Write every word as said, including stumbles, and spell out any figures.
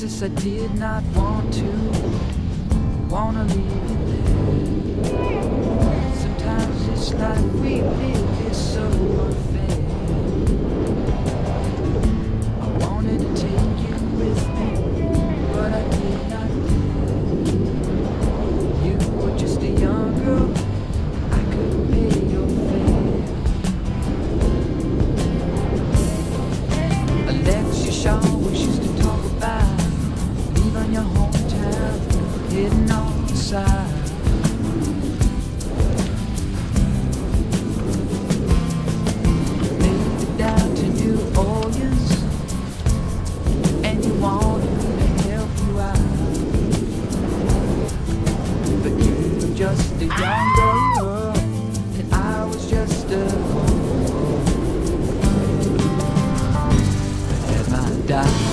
places I did not want to, wanna leave you there. Sometimes this life we live is so unfair. I wanted to take you with me, but I did not dare. You were just a young girl, I couldn't pay your fare. Alexia Shaw wishes to talk about leaving your hometown, heading on the side. Made it down to New Orleans, and you wanted me to help you out, but you were just a young girl, and I was just a fool. Am I dying?